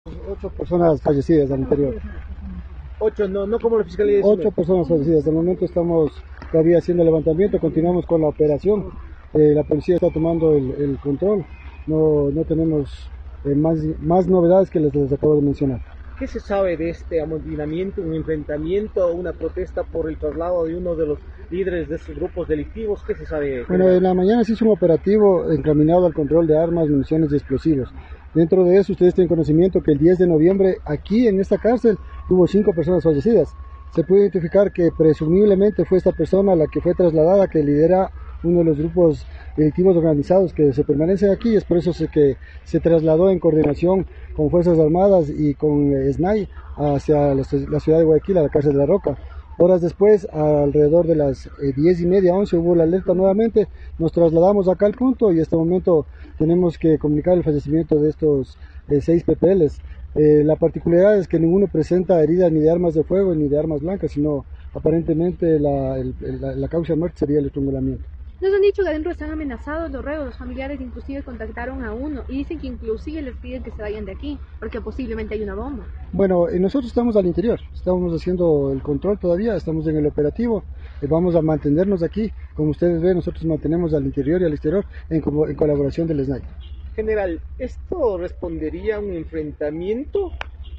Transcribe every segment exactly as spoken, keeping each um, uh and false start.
Ocho personas fallecidas al interior. Ocho, no, no como la fiscalía dice. Ocho personas fallecidas. De momento estamos todavía haciendo el levantamiento, continuamos con la operación. Eh, la policía está tomando el, el control. No, no tenemos eh, más, más novedades que les, les acabo de mencionar. ¿Qué se sabe de este amotinamiento, un enfrentamiento o una protesta por el traslado de uno de los líderes de estos grupos delictivos? ¿Qué se sabe? Bueno, en la mañana se hizo un operativo encaminado al control de armas, municiones y explosivos. Dentro de eso, ustedes tienen conocimiento que el diez de noviembre, aquí en esta cárcel, hubo cinco personas fallecidas. Se puede identificar que presumiblemente fue esta persona la que fue trasladada, que lidera uno de los grupos delictivos organizados que se permanecen aquí, y es por eso que se trasladó en coordinación con Fuerzas Armadas y con S N A I hacia la ciudad de Guayaquil, a la cárcel de La Roca. Horas después, alrededor de las diez y media, once, hubo la alerta nuevamente, nos trasladamos acá al punto y en este momento tenemos que comunicar el fallecimiento de estos eh, seis P P Ls. Eh, la particularidad es que ninguno presenta heridas ni de armas de fuego ni de armas blancas, sino aparentemente la, el, la, la causa de muerte sería el estrangulamiento. Nos han dicho que adentro están amenazados los reos, los familiares inclusive contactaron a uno y dicen que inclusive les piden que se vayan de aquí porque posiblemente hay una bomba. Bueno, eh, nosotros estamos al interior, estamos haciendo el control todavía, estamos en el operativo, eh, vamos a mantenernos aquí. Como ustedes ven, nosotros mantenemos al interior y al exterior en, en colaboración del S N A I. General, ¿esto respondería a un enfrentamiento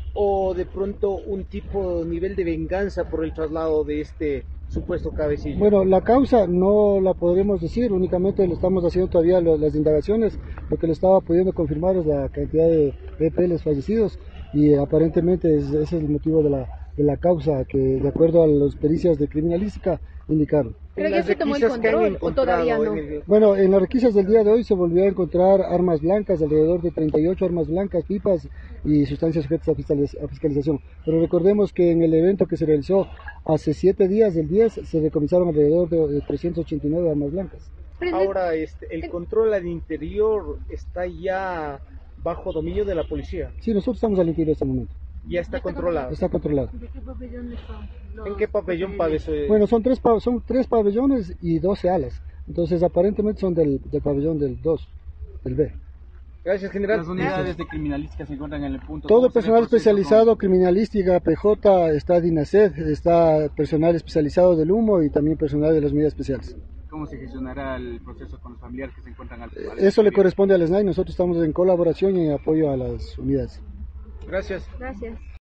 o de pronto un tipo, nivel de venganza por el traslado de este supuesto cabecilla? Bueno, la causa no la podremos decir, únicamente le estamos haciendo todavía las indagaciones. Lo que le estaba pudiendo confirmar es la cantidad de P P Ls fallecidos y eh, aparentemente es, ese es el motivo de la, de la causa que, de acuerdo a las pericias de criminalística, indicaron. ¿Pero ya se tomó el control o todavía no? El... Bueno, en las requisas del día de hoy se volvió a encontrar armas blancas, alrededor de treinta y ocho armas blancas, pipas y sustancias sujetas a fiscalización. Pero recordemos que en el evento que se realizó hace siete días, el diez, se decomisaron alrededor de trescientas ochenta y nueve armas blancas. Ahora, este, ¿el control al interior está ya bajo dominio de la policía? Sí, nosotros estamos al interior en este momento. Ya está controlado. Está controlado. ¿De qué pabellón están? ¿En qué pabellón padece? Bueno, son tres, son tres pabellones y doce alas. Entonces, aparentemente son del, del pabellón del dos, del B. Gracias, general. Las unidades de criminalística se encuentran en el punto. Todo el personal especializado, con... criminalística, P J, está DINASED, está personal especializado del humo y también personal de las medidas especiales. ¿Cómo se gestionará el proceso con los familiares que se encuentran al final? Eso le corresponde al S N A I, nosotros estamos en colaboración y en apoyo a las unidades. Gracias. Gracias.